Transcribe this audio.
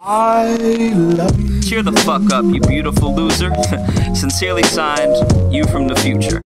I love you. Cheer the fuck up, you beautiful loser. Sincerely signed, you from the future.